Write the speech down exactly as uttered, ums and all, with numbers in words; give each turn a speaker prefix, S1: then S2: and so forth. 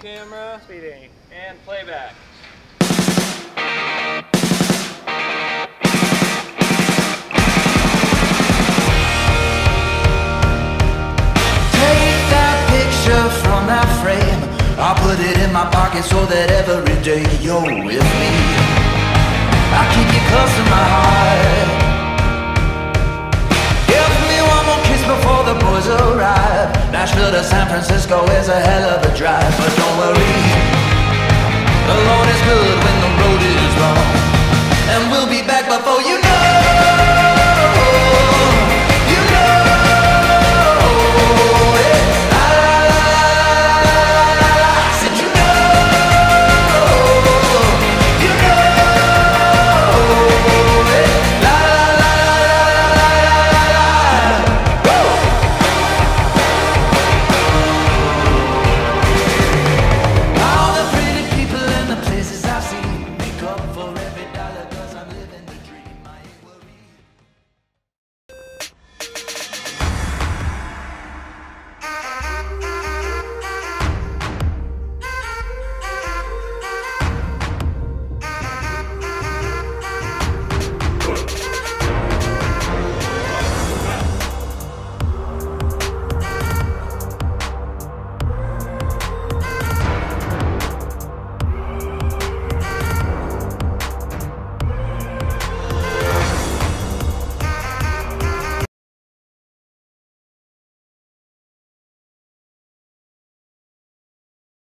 S1: camera.
S2: Speeding.
S1: And playback.
S3: Take that picture from that frame. I'll put it in my pocket so that every day you're with me. I'll keep you close to my heart. Give me one more kiss before the boys arrive. Nashville to San Francisco is a hell of a drive, but don't worry, the Lord is good when the road is long, and we'll be back.